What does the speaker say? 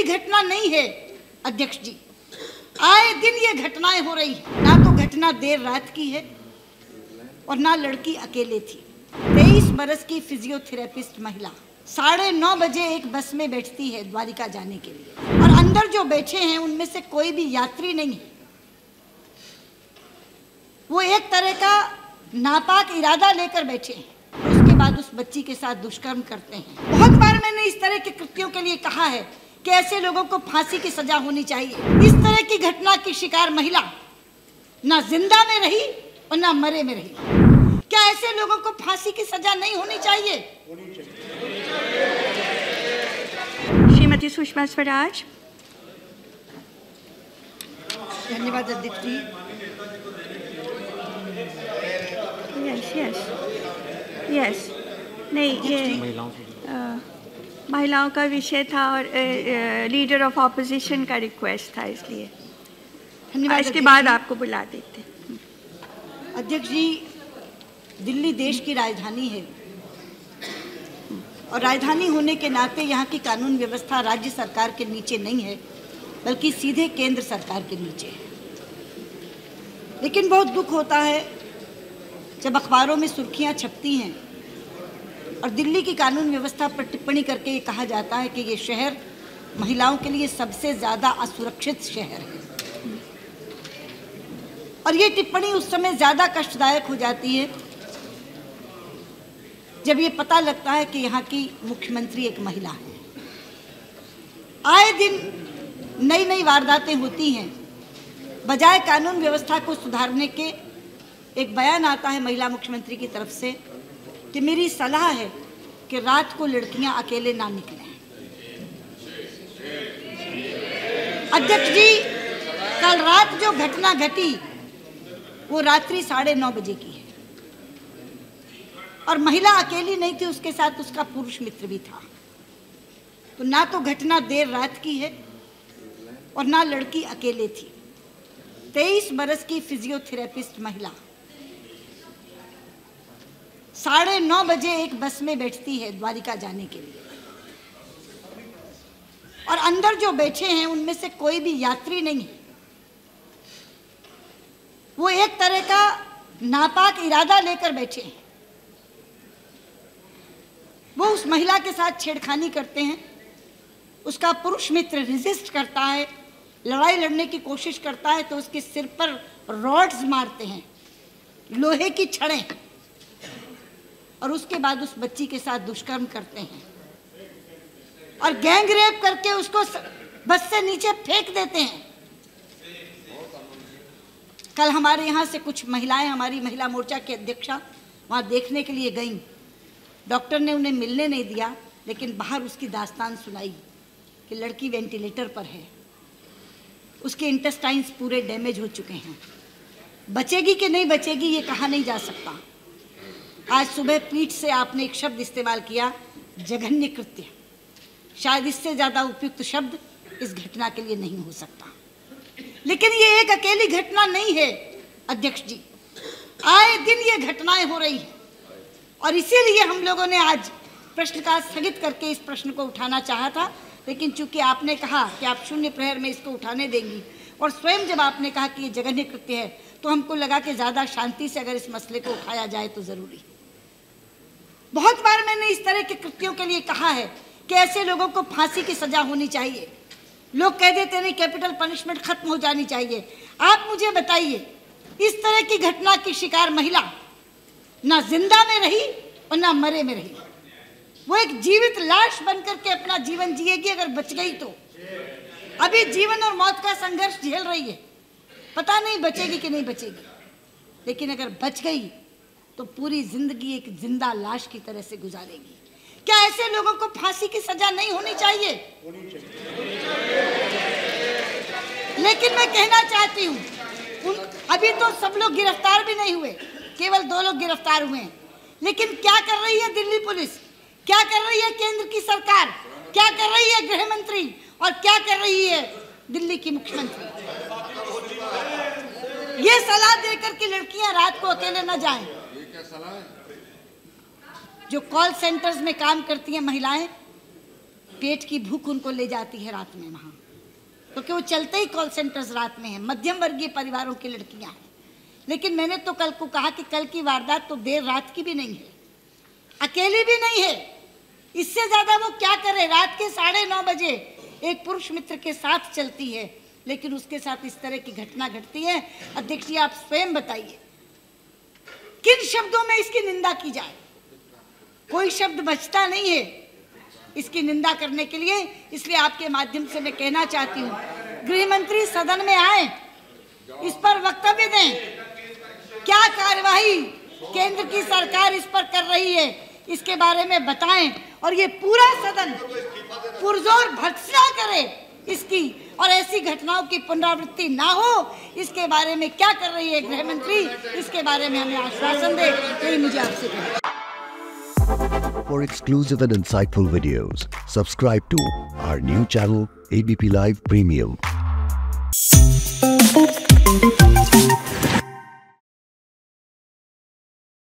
घटना नहीं है अध्यक्ष जी। आए दिन ये घटनाएं हो रही हैं। ना तो घटना देर रात की है और ना लड़की अकेले थी। 23 बरस की फिजियोथेरेपिस्ट महिला 9:30 बजे एक बस में बैठती है द्वारिका जाने के लिए, और अंदर जो बैठे हैं उनमें से कोई भी यात्री नहीं है। वो एक तरह का नापाक इरादा लेकर बैठे हैं, उसके बाद उस बच्ची के साथ दुष्कर्म करते हैं। बहुत बार मैंने इस तरह के कृत्यों के लिए कहा है कि ऐसे लोगों को फांसी की सजा होनी चाहिए। इस तरह की घटना की शिकार महिला ना जिंदा में रही और ना मरे में रही। क्या ऐसे लोगों को फांसी की सजा नहीं होनी चाहिए? श्रीमती सुषमा स्वराज। धन्यवाद अध्यक्ष जी। यस नहीं, ये महिलाओं का विषय था और लीडर ऑफ ऑपोजिशन का रिक्वेस्ट था, इसलिए धन्यवाद। इसके बाद आपको बुला देते। अध्यक्ष जी, दिल्ली देश की राजधानी है और राजधानी होने के नाते यहाँ की कानून व्यवस्था राज्य सरकार के नीचे नहीं है, बल्कि सीधे केंद्र सरकार के नीचे है। लेकिन बहुत दुख होता है जब अखबारों में सुर्खियाँ छपती हैं और दिल्ली की कानून व्यवस्था पर टिप्पणी करके ये कहा जाता है कि ये शहर महिलाओं के लिए सबसे ज़्यादा असुरक्षित शहर है। और ये टिप्पणी उस समय ज़्यादा कष्टदायक हो जाती है जब ये पता लगता है कि यहाँ की मुख्यमंत्री एक महिला है। आए दिन नई नई वारदातें होती हैं। बजाय कानून व्यवस्था को सुधारने के एक बयान आता है महिला मुख्यमंत्री की तरफ से कि मेरी सलाह है कि रात को लड़कियां अकेले ना निकलें। अध्यक्ष जी, कल रात जो घटना घटी वो रात्रि 9:30 बजे की है और महिला अकेली नहीं थी, उसके साथ उसका पुरुष मित्र भी था। तो ना तो घटना देर रात की है और ना लड़की अकेले थी। 23 बरस की फिजियोथेरेपिस्ट महिला 9:30 बजे एक बस में बैठती है द्वारिका जाने के लिए, और अंदर जो बैठे हैं उनमें से कोई भी यात्री नहीं है। वो एक तरह का नापाक इरादा लेकर बैठे हैं। वो उस महिला के साथ छेड़खानी करते हैं। उसका पुरुष मित्र रेजिस्ट करता है, लड़ाई लड़ने की कोशिश करता है तो उसके सिर पर रॉड्स मारते हैं, लोहे की छड़ें, और उसके बाद उस बच्ची के साथ दुष्कर्म करते हैं और गैंग रेप करके उसको बस से नीचे फेंक देते हैं। कल हमारे यहाँ से कुछ महिलाएं, हमारी महिला मोर्चा की अध्यक्षा वहाँ देखने के लिए गईं। डॉक्टर ने उन्हें मिलने नहीं दिया, लेकिन बाहर उसकी दास्तान सुनाई कि लड़की वेंटिलेटर पर है, उसके इंटेस्टाइन्स पूरे डैमेज हो चुके हैं। बचेगी कि नहीं बचेगी ये कहा नहीं जा सकता। आज सुबह पीठ से आपने एक शब्द इस्तेमाल किया, जघन्य कृत्य। शायद इससे ज़्यादा उपयुक्त शब्द इस घटना के लिए नहीं हो सकता। लेकिन ये एक अकेली घटना नहीं है अध्यक्ष जी। आए दिन ये घटनाएं हो रही हैं और इसीलिए हम लोगों ने आज प्रश्नकाल स्थगित करके इस प्रश्न को उठाना चाहा था। लेकिन चूंकि आपने कहा कि आप शून्य प्रहर में इसको उठाने देंगी और स्वयं जब आपने कहा कि ये जघन्य कृत्य है, तो हमको लगा कि ज़्यादा शांति से अगर इस मसले को उठाया जाए तो ज़रूरी। बहुत बार मैंने इस तरह के कृत्यों के लिए कहा है कि ऐसे लोगों को फांसी की सजा होनी चाहिए। लोग कह देते नहीं, कैपिटल पनिशमेंट खत्म हो जानी चाहिए। आप मुझे बताइए, इस तरह की घटना की शिकार महिला ना जिंदा में रही और ना मरे में रही। वो एक जीवित लाश बनकर के अपना जीवन जिएगी। अगर बच गई तो अभी जीवन और मौत का संघर्ष झेल रही है, पता नहीं बचेगी कि नहीं बचेगी। लेकिन अगर बच गई तो पूरी जिंदगी एक जिंदा लाश की तरह से गुजारेगी। क्या ऐसे लोगों को फांसी की सजा नहीं होनी चाहिए? लेकिन मैं कहना चाहती हूँ, अभी तो सब लोग गिरफ्तार भी नहीं हुए, केवल 2 लोग गिरफ्तार हुए हैं। लेकिन क्या कर रही है दिल्ली पुलिस, क्या कर रही है केंद्र की सरकार, क्या कर रही है गृह मंत्री और क्या कर रही है दिल्ली की मुख्यमंत्री? ये सलाह देकर कि लड़कियां रात को अकेले न जाएं। जो कॉल सेंटर्स में काम करती हैं महिलाएं, पेट की भूख उनको ले जाती है रात में वहाँ, क्योंकि वो चलते ही कॉल सेंटर्स रात में हैं। मध्यम वर्गीय परिवारों की लड़कियाँ हैं। लेकिन मैंने तो कल को कहा कि कल की वारदात तो देर रात की भी नहीं है, अकेली भी नहीं है। इससे ज़्यादा वो क्या करे? रात के 9:30 बजे एक पुरुष मित्र के साथ चलती है, लेकिन उसके साथ इस तरह की घटना घटती है। अध्यक्ष जी, आप स्वयं बताइए किन शब्दों में इसकी निंदा की जाए? कोई शब्द बचता नहीं है इसकी निंदा करने के लिए। इसलिए आपके माध्यम से मैं कहना चाहती हूँ, गृह मंत्री सदन में आए, इस पर वक्तव्य दें। क्या कार्यवाही केंद्र की सरकार इस पर कर रही है, इसके बारे में बताएं, और ये पूरा सदन पुरजोर भर्त्सना करे इसकी, और ऐसी घटनाओं की पुनरावृत्ति ना हो, इसके बारे में क्या कर रही है गृह मंत्री, इसके बारे में हमें आश्वासन दे। यही मुझे आपसे कहना। For exclusive and insightful videos, subscribe to our new channel ABP Live Premium.